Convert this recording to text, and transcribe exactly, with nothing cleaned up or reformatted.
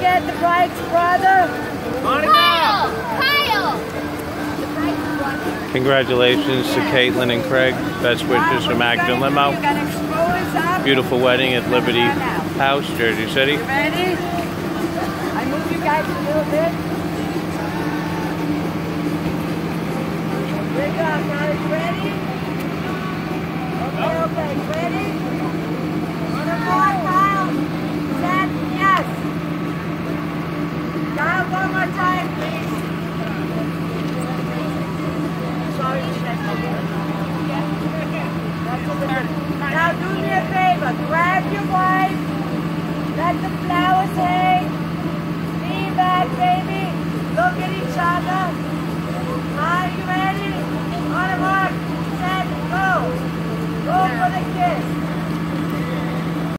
forget the bride's brother. Kyle! Kyle! Congratulations to Caitlin and Craig. Best wishes from Acton Limo. Beautiful wedding at Liberty House, Jersey City. You ready? I move you guys a little bit. Big up, guys. Ready? Okay, okay. Ready? One more, Kyle. Set, yes. Kyle, one more time, please. Sorry, Chef. Now do me a favor. Grab your wife. Let the flowers hang.